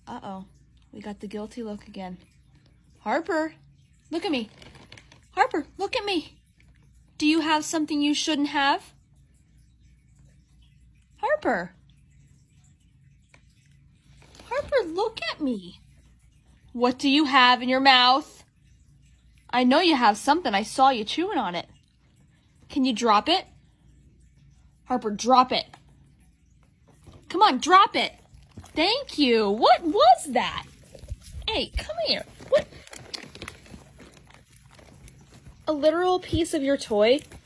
Uh-oh. We got the guilty look again. Harper, look at me. Harper, look at me. Do you have something you shouldn't have? Harper. Harper, look at me. What do you have in your mouth? I know you have something. I saw you chewing on it. Can you drop it? Harper, drop it. Come on, drop it. Thank you. What was that? Hey, come here. What? A literal piece of your toy?